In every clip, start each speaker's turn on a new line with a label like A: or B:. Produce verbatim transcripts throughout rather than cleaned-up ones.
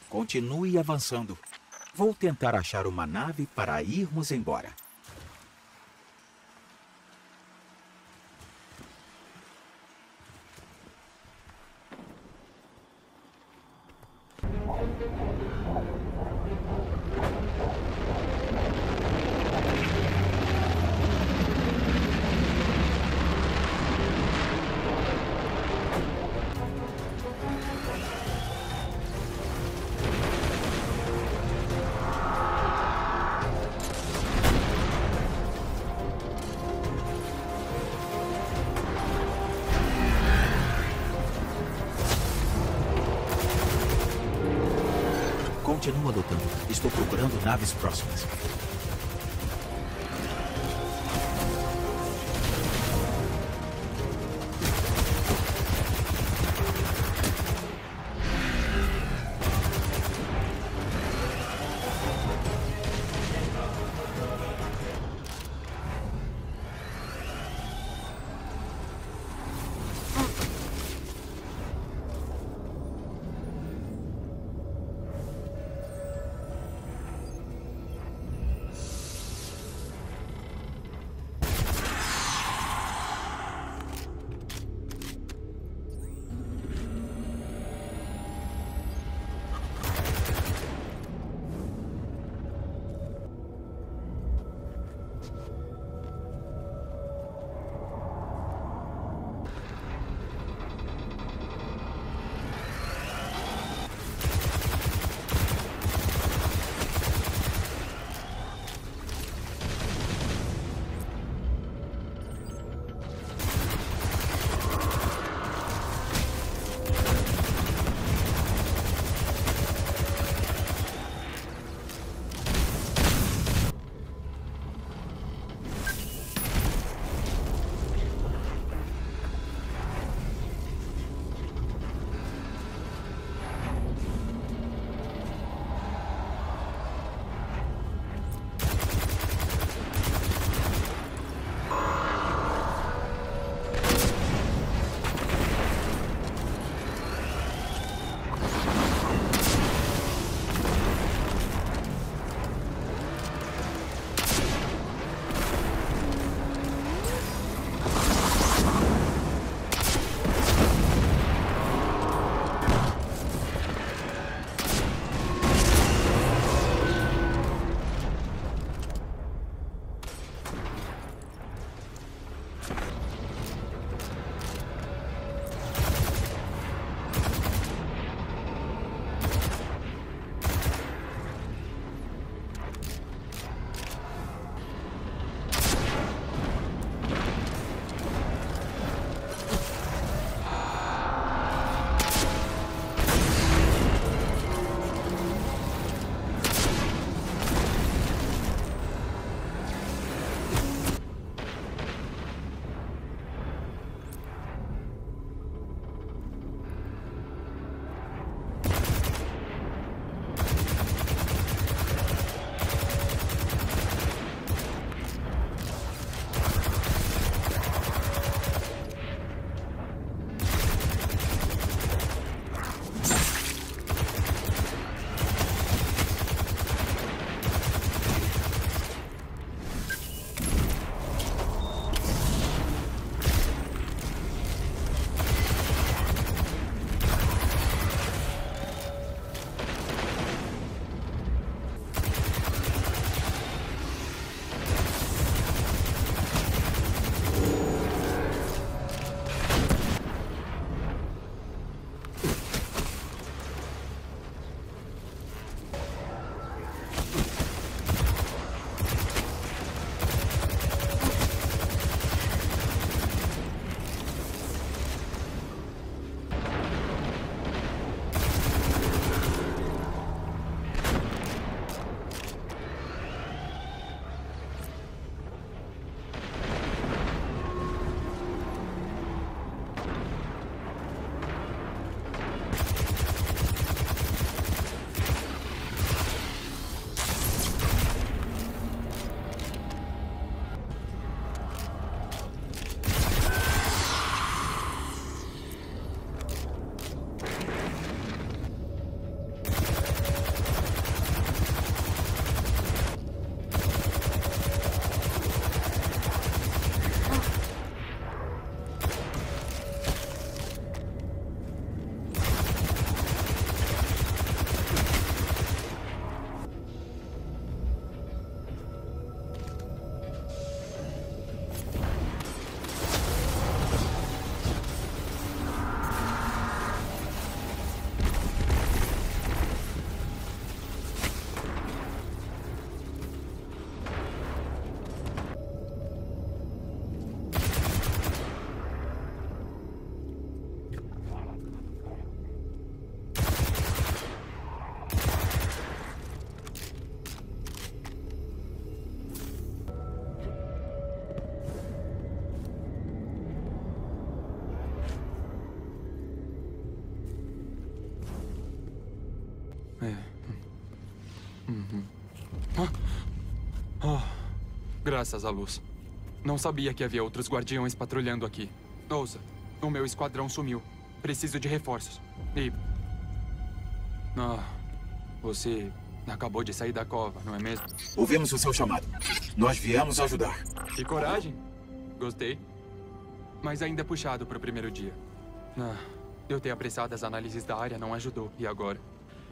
A: Continue avançando. Vou tentar achar uma nave para irmos embora. Continua lutando. Estou procurando naves próximas.
B: Graças à luz. Não sabia que havia outros guardiões patrulhando aqui. Ouça, o meu esquadrão sumiu. Preciso de reforços. E... Ah, você acabou de sair da cova, não é mesmo?
A: Ouvimos o seu chamado. Nós viemos ajudar.
B: Que coragem. Gostei. Mas ainda é puxado para o primeiro dia. Ah, eu ter apressado as análises da área não ajudou. E agora?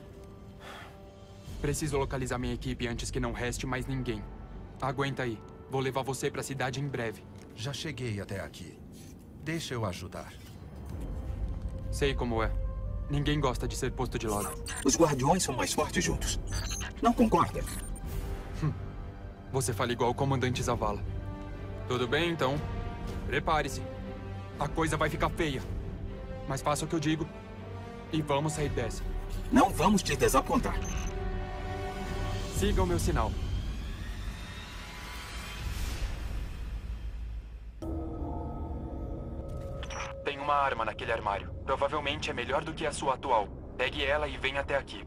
B: Preciso localizar minha equipe antes que não reste mais ninguém. Aguenta aí. Vou levar você para a cidade em breve.
C: Já cheguei até aqui. Deixa eu ajudar.
B: Sei como é. Ninguém gosta de ser posto de lado.
A: Os guardiões são mais fortes juntos. Não concorda?
B: Hum. Você fala igual o comandante Zavala. Tudo bem, então. Prepare-se. A coisa vai ficar feia. Mas faça o que eu digo. E vamos sair dessa.
A: Não vamos te desapontar.
B: Siga o meu sinal. Tem uma arma naquele armário. Provavelmente é melhor do que a sua atual. Pegue ela e venha até aqui.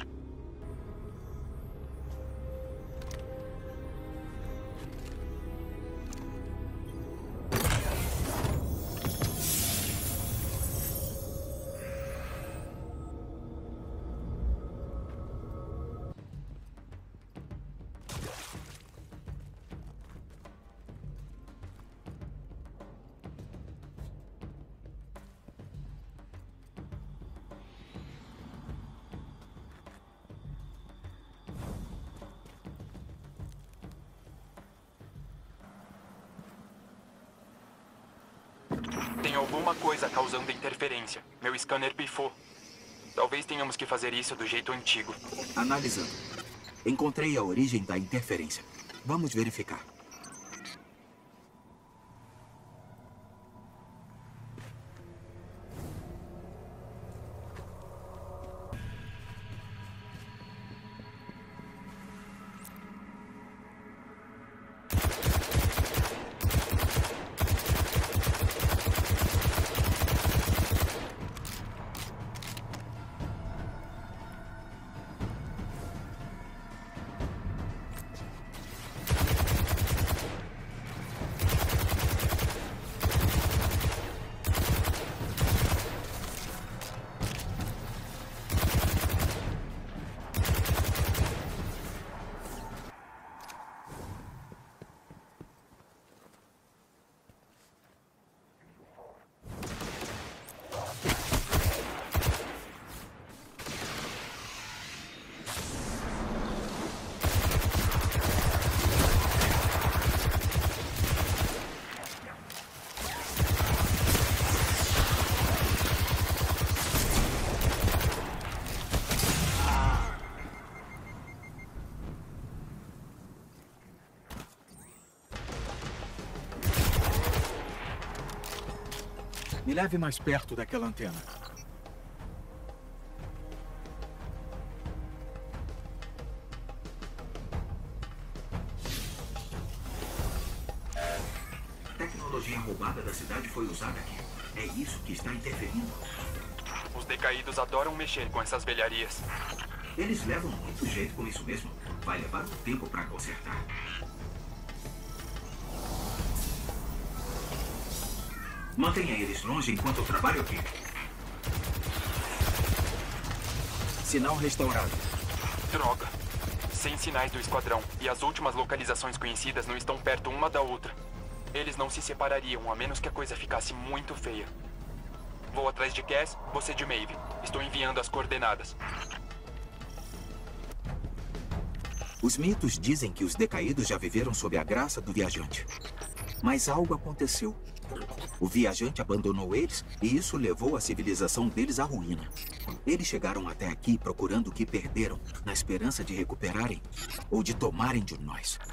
B: Tem alguma coisa causando interferência. Meu scanner pifou. Talvez tenhamos que fazer isso do jeito antigo.
A: Analisando. Encontrei a origem da interferência. Vamos verificar. Me leve mais perto daquela antena. A tecnologia roubada da cidade foi usada aqui. É isso que está interferindo?
B: Os decaídos adoram mexer com essas velharias.
A: Eles levam muito jeito com isso mesmo. Vai levar um tempo para consertar. Mantenha eles longe enquanto eu trabalho aqui. Sinal restaurado.
B: Droga. Sem sinais do esquadrão. E as últimas localizações conhecidas não estão perto uma da outra. Eles não se separariam, a menos que a coisa ficasse muito feia. Vou atrás de Cass, você de Maeve. Estou enviando as coordenadas.
A: Os mitos dizem que os decaídos já viveram sob a graça do viajante. Mas algo aconteceu. O viajante abandonou eles e isso levou a civilização deles à ruína. Eles chegaram até aqui procurando o que perderam, na esperança de recuperarem ou de tomarem de nós.